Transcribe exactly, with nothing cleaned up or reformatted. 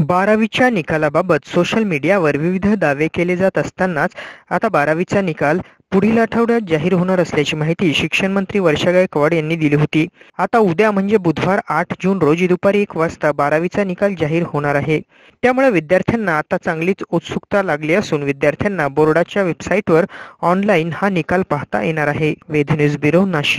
बारावीच्या निकालाबाबत सोशल मीडियावर विविध दावे केले जात असतानाच आता बारावीचा निकाल पुढील आठवड्यात जाहीर होणार असल्याची माहिती शिक्षण मंत्री वर्षा गायकवाड यांनी दिली होती। आता उद्या म्हणजे बुधवार आठ जून रोजी दुपारी एक वाजता बारावीचा निकाल जाहीर होणार आहे। त्यामुळे विद्यार्थ्यांना आता चांगलीच उत्सुकता लागली असून विद्यार्थ्यांना बोर्डाच्या वेबसाईटवर ऑनलाईन हा निकाल पाहता येणार आहे। Ved news bureau, Nashik.